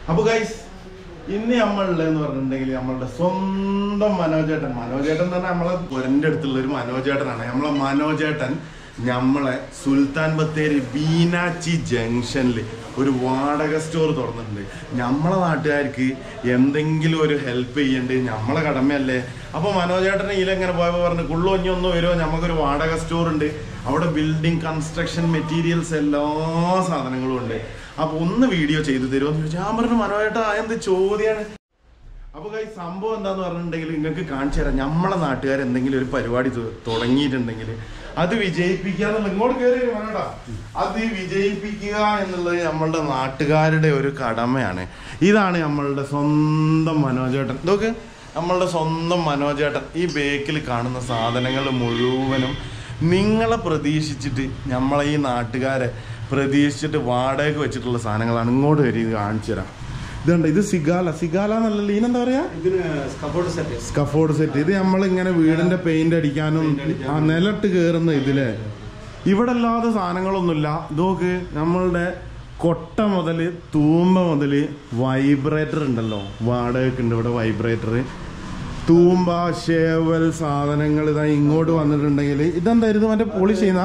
അപ്പോൾ ഗൈസ് ഇന്ന് നമ്മളുള്ളതെന്ന് പറഞ്ഞിട്ടുണ്ടെങ്കിൽ നമ്മളുടെ സ്വന്തം മനോജേട്ടൻ എന്ന് പറഞ്ഞാൽ നമ്മളെ പുരൻ്റെ അടുത്തുള്ള ഒരു മനോജേട്ടനാണ്. നമ്മളെ മനോജേട്ടൻ നമ്മളെ സുൽത്താൻ ബത്തേരി ബീനാച്ചി ജംഗ്ഷനിൽ ഒരു വാടക സ്റ്റോർ തുറന്നിട്ടുണ്ട്. നമ്മളെ നാട്ടുകാർക്ക് എന്തെങ്കിലും ഒരു ഹെൽപ്പ് ചെയ്യേണ്ടത് നമ്മളെ കടമയല്ലേ. അപ്പോൾ മനോജേട്ടൻ ഇതിലെങ്ങനെ പോയപ്പോൾ പറഞ്ഞു കുള്ളൊഞ്ഞി ഒന്ന് വരുമോ, നമുക്കൊരു വാടക സ്റ്റോർ ഉണ്ട്, അവിടെ ബിൽഡിംഗ് കൺസ്ട്രക്ഷൻ മെറ്റീരിയൽസ് എല്ലാ സാധനങ്ങളും ഉണ്ട്, അപ്പോൾ ഒന്ന് വീഡിയോ ചെയ്തു തരുമോ എന്ന് ചോദിച്ചാൽ ഞാൻ പറഞ്ഞു മനോജേട്ടാ എന്ത് ചോദ്യമാണ്. അപ്പോൾ ഈ സംഭവം എന്താന്ന് പറഞ്ഞിട്ടുണ്ടെങ്കിൽ നിങ്ങൾക്ക് കാണിച്ചു തരാം. നമ്മളെ നാട്ടുകാർ എന്തെങ്കിലും ഒരു പരിപാടി തുടങ്ങിയിട്ടുണ്ടെങ്കിൽ അത് വിജയിപ്പിക്കുക എന്നുള്ള ഇങ്ങോട്ട് കയറി വേണോട്ടാ, അത് വിജയിപ്പിക്കുക എന്നുള്ളത് നമ്മളുടെ നാട്ടുകാരുടെ ഒരു കടമയാണ്. ഇതാണ് നമ്മളുടെ സ്വന്തം മനോജേട്ടൻ. ഇതൊക്കെ നമ്മളുടെ സ്വന്തം മനോജേട്ടൻ. ഈ ബേക്കിൽ കാണുന്ന സാധനങ്ങൾ മുഴുവനും നിങ്ങളെ പ്രതീക്ഷിച്ചിട്ട് നമ്മളെ ഈ നാട്ടുകാരെ പ്രതീക്ഷിച്ചിട്ട് വാടകയ്ക്ക് വെച്ചിട്ടുള്ള സാധനങ്ങളാണ്. ഇങ്ങോട്ട് വരി ഇത് കാണിച്ചു തരാം. ഇതുണ്ട്, ഇത് സിഗാല എന്നല്ല, ഇതിനെന്താ പറയാ, സ്കഫോർഡ് സെറ്റ്. ഇത് നമ്മളിങ്ങനെ വീടിന്റെ പെയിന്റ് അടിക്കാനും നിലട്ട് കയറുന്ന ഇതില്. ഇവിടെ അല്ലാതെ സാധനങ്ങളൊന്നുമില്ല. ഇതൊക്കെ നമ്മളുടെ കൊട്ട മുതൽ തൂമ്പ മുതൽ വൈബ്രേറ്റർ ഉണ്ടല്ലോ, വാടകയ്ക്ക് ഉണ്ട് ഇവിടെ വൈബ്രേറ്റർ, തൂമ്പ, ഷേവൽ സാധനങ്ങൾ. ഇതാ ഇങ്ങോട്ട് വന്നിട്ടുണ്ടെങ്കിൽ ഇതെന്തായിരുന്നു മറ്റേ പോളിഷ് ചെയ്യുന്ന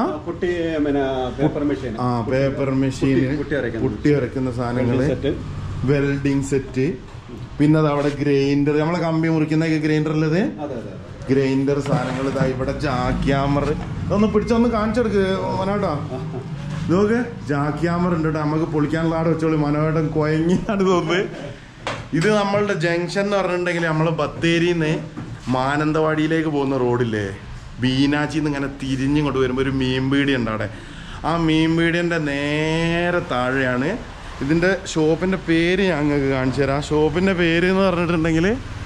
പേപ്പർ മെഷീന്, കുട്ടി വരയ്ക്കുന്ന സാധനങ്ങള്, വെൽഡിങ് സെറ്റ്, പിന്നെ അത് അവിടെ ഗ്രൈൻഡർ, നമ്മളെ കമ്പി മുറിക്കുന്ന ഗ്രൈൻഡർ ഉള്ളത്, ഗ്രൈൻഡർ സാധനങ്ങൾ. ഇതാ ഇവിടെ ജാക്യാമർ. ഇതൊന്ന് പിടിച്ചൊന്ന് കാണിച്ചെടുക്ക് മനോട്ടാ. ഇതൊക്കെ ജാക്യാമർ ഉണ്ട് കേട്ടോ, നമുക്ക് പൊളിക്കാനുള്ള ആടെ വെച്ചോളി. മനോട്ടം കൊയങ്ങിയാണ് തോന്നുന്നത്. ഇത് നമ്മളുടെ ജംഗ്ഷൻ എന്ന് പറഞ്ഞിട്ടുണ്ടെങ്കിൽ നമ്മൾ ബത്തേരിന്ന് മാനന്തവാടിയിലേക്ക് പോകുന്ന റോഡില്ലേ, ബീനാച്ചിന്ന് ഇങ്ങനെ തിരിഞ്ഞിങ്ങോട്ട് വരുമ്പോൾ ഒരു മീൻപീടി ഉണ്ട് അവിടെ. ആ മീൻപീടിൻ്റെ നേരെ താഴെയാണ് ഇതിൻ്റെ ഷോപ്പിൻ്റെ പേര്. ഞങ്ങൾക്ക് കാണിച്ചു തരാം. ഷോപ്പിൻ്റെ പേര് എന്ന് പറഞ്ഞിട്ടുണ്ടെങ്കിൽ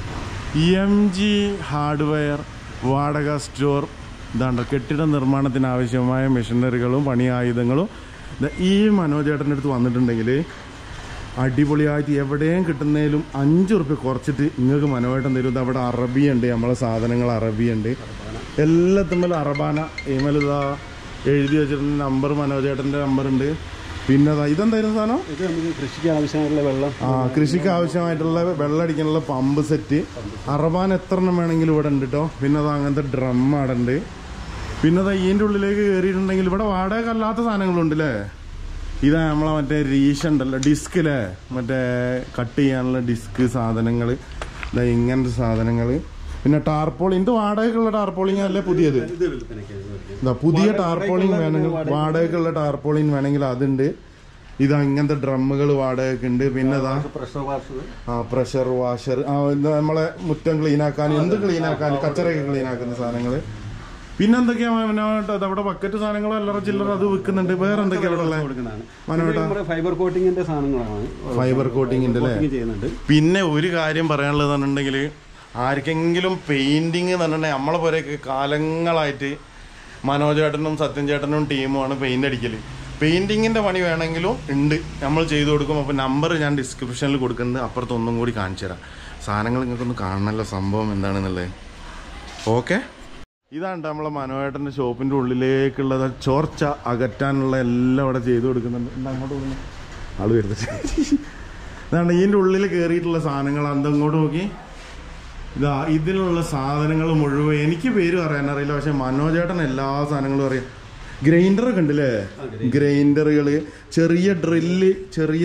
MG ഹാർഡ്വെയർ വാടക സ്റ്റോർ. ഇതാണ്ടോ കെട്ടിട നിർമ്മാണത്തിന് ആവശ്യമായ മെഷീനറികളും പണിയായുധങ്ങളും. ഈ മനോജേട്ടൻ്റെ അടുത്ത് വന്നിട്ടുണ്ടെങ്കിൽ അടിപൊളിയായിട്ട് എവിടെയും കിട്ടുന്നതിലും 5 റുപ്യ കുറച്ചിട്ട് നിങ്ങൾക്ക് മനോജേട്ടൻ തരും. ഇത് അവിടെ അറബിയുണ്ട്, നമ്മളെ സാധനങ്ങൾ അറബിയുണ്ട്, എല്ലാത്തുമ്പോൾ അറബാന ഇമലിതാ എഴുതി വെച്ചിട്ടുണ്ട്. നമ്പർ മനോജേട്ടൻ്റെ നമ്പറുണ്ട്. പിന്നെ ഇതെന്തായിരുന്നു സാധനം, ഇത് നമുക്ക് കൃഷിക്ക് ആവശ്യമായിട്ടുള്ള വെള്ളം, കൃഷിക്ക് ആവശ്യമായിട്ടുള്ള വെള്ളം അടിക്കാനുള്ള പമ്പ് സെറ്റ്. അറബാൻ എത്ര എണ്ണം വേണമെങ്കിലും ഇവിടെ ഉണ്ട് കേട്ടോ. പിന്നെ അത് അങ്ങനത്തെ ഡ്രം അവിടെ ഉണ്ട്. പിന്നെ അത് ഇതിൻ്റെ ഉള്ളിലേക്ക് കയറിയിട്ടുണ്ടെങ്കിൽ ഇവിടെ വാടക അല്ലാത്ത സാധനങ്ങളുണ്ട് അല്ലേ. ഇതാ നമ്മളെ മറ്റേ റീഷ ഉണ്ടല്ലോ, ഡിസ്ക് അല്ലേ, മറ്റേ കട്ട് ചെയ്യാനുള്ള ഡിസ്ക് സാധനങ്ങൾ. ഇതാ ഇങ്ങനത്തെ സാധനങ്ങൾ. പിന്നെ ടാർപോളിങ്, ഇത് വാടകയ്ക്കുള്ള ടാർപോളിങ് അല്ലേ പുതിയത്. ഇതാ പുതിയ ടാർപോളിങ് വേണമെങ്കിൽ, വാടകയ്ക്കുള്ള ടാർപോളിങ് വേണമെങ്കിൽ അതുണ്ട്. ഇതാ ഇങ്ങനത്തെ ഡ്രമ്മുകൾ വാടകയ്ക്ക് ഉണ്ട്. പിന്നെ ഇതാ പ്രഷർ വാഷർ, നമ്മളെ മുറ്റം ക്ലീനാക്കാൻ, എന്ത് ക്ലീനാക്കാൻ, കച്ചറയൊക്കെ ക്ലീനാക്കുന്ന സാധനങ്ങൾ. പിന്നെ എന്തൊക്കെയാ അവിടെ ബക്കറ്റ് സാധനങ്ങൾ അല്ലറ ചില്ലറ അത് വിൽക്കുന്നുണ്ട്. വേറെ എന്തൊക്കെയാ അവിടെ ഫൈബർ കോട്ടിങ്ങിന്റെ സാധനങ്ങളാണ്, ഫൈബർ കോട്ടിങ്ങിന്റെ അല്ലേ. പിന്നെ ഒരു കാര്യം പറയാനുള്ളത് പറഞ്ഞിട്ടുണ്ടെങ്കിൽ ആർക്കെങ്കിലും പെയിന്റിങ് എന്ന് പറഞ്ഞിട്ടുണ്ടെങ്കിൽ നമ്മളെ പോലെയൊക്കെ കാലങ്ങളായിട്ട് മനോജേട്ടനും സത്യൻ ചേട്ടനും ടീമുമാണ് പെയിന്റ് അടിക്കൽ. പെയിന്റിങ്ങിന്റെ പണി വേണമെങ്കിലും ഉണ്ട്, നമ്മൾ ചെയ്തു കൊടുക്കും. അപ്പോൾ നമ്പർ ഞാൻ ഡിസ്ക്രിപ്ഷനിൽ കൊടുക്കുന്നത്, അപ്പുറത്തൊന്നും കൂടി കാണിച്ചു തരാം. സാധനങ്ങൾ നിങ്ങൾക്കൊന്ന് കാണണമല്ലോ സംഭവം എന്താണെന്നുള്ളത്. ഓക്കെ, ഇതാണ് നമ്മളെ മനോജേട്ടൻ്റെ ഷോപ്പിൻ്റെ ഉള്ളിലേക്കുള്ളത്. ചോർച്ച അകറ്റാനുള്ള എല്ലാം അവിടെ ചെയ്തു കൊടുക്കുന്നുണ്ട്. അങ്ങോട്ട് പോകുന്നു ആള് വരുന്നത്. ഇതാണ് ഇതിൻ്റെ ഉള്ളിൽ കയറിയിട്ടുള്ള സാധനങ്ങൾ. അങ്ങോട്ട് നോക്കി, ഇതാ ഇതിലുള്ള സാധനങ്ങൾ മുഴുവൻ എനിക്ക് പേര് പറയാനറിയില്ല, പക്ഷെ മനോജേട്ടൻ എല്ലാ സാധനങ്ങളും അറിയാം. ഗ്രൈൻഡറൊക്കെ ഉണ്ട് അല്ലേ, ഗ്രൈൻഡറുകൾ, ചെറിയ ഡ്രില്ല്, ചെറിയ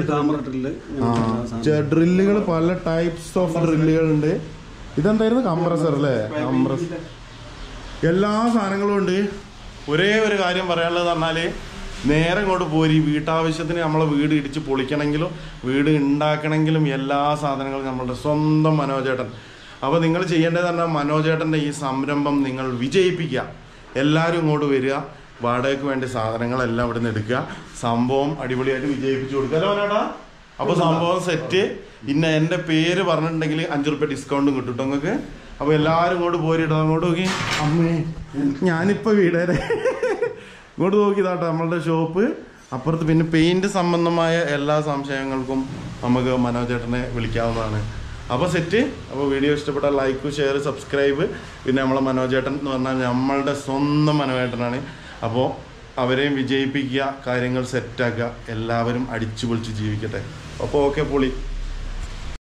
ഡ്രില്ലുകൾ, പല ടൈപ്സ് ഓഫ് ഡ്രില്ലുകളുണ്ട്. ഇതെന്തായിരുന്നു, കംപ്രസർ അല്ലേ, കംപ്രസർ, എല്ലാ സാധനങ്ങളും ഉണ്ട്. ഒരേ ഒരു കാര്യം പറയാനുള്ളത് പറഞ്ഞാൽ നേരെ ഇങ്ങോട്ട് പോരി. വീട്ടാവശ്യത്തിന് നമ്മളെ വീട് ഇടിച്ച് പൊളിക്കണമെങ്കിലും വീട് ഉണ്ടാക്കണമെങ്കിലും എല്ലാ സാധനങ്ങളും നമ്മളുടെ സ്വന്തം മനോജേട്ടൻ. അപ്പോൾ നിങ്ങൾ ചെയ്യേണ്ടത് പറഞ്ഞാൽ മനോജേട്ടൻ്റെ ഈ സംരംഭം നിങ്ങൾ വിജയിപ്പിക്കുക. എല്ലാവരും ഇങ്ങോട്ട് വരിക, വാടകയ്ക്ക് വേണ്ട സാധനങ്ങളെല്ലാം ഇവിടെ നിന്ന് എടുക്കുക, സംഭവം അടിപൊളിയായിട്ട് വിജയിപ്പിച്ചു കൊടുക്കുക. അല്ലേ മനോട്ടാ? അപ്പോൾ സംഭവം സെറ്റ്. ഇന്ന എൻ്റെ പേര് പറഞ്ഞിട്ടുണ്ടെങ്കിൽ 5 റുപ്യ ഡിസ്കൗണ്ടും കിട്ടും കേട്ടോ നിങ്ങൾക്ക്. അപ്പോൾ എല്ലാവരും ഇങ്ങോട്ട് പോരിട്ടോ. അങ്ങോട്ട് നോക്കി, അമ്മേ ഞാനിപ്പോൾ വീടേരെ ഇങ്ങോട്ട് നോക്കിയതാട്ടോ നമ്മളുടെ ഷോപ്പ്. അപ്പുറത്ത് പിന്നെ പെയിൻറ് സംബന്ധമായ എല്ലാ സംശയങ്ങൾക്കും നമുക്ക് മനോജേട്ടനെ വിളിക്കാവുന്നതാണ്. അപ്പോൾ സെറ്റ്. അപ്പോൾ വീഡിയോ ഇഷ്ടപ്പെട്ടാൽ ലൈക്ക്, ഷെയർ, സബ്സ്ക്രൈബ്. പിന്നെ നമ്മളെ മനോജേട്ടൻ എന്ന് പറഞ്ഞാൽ നമ്മളുടെ സ്വന്തം മനോജേട്ടനാണ്. അപ്പോൾ അവരെയും വിജയിപ്പിക്കുക, കാര്യങ്ങൾ സെറ്റാക്കുക, എല്ലാവരും അടിച്ചു പൊളിച്ച് ജീവിക്കട്ടെ. അപ്പോൾ ഓക്കെ പൊളി.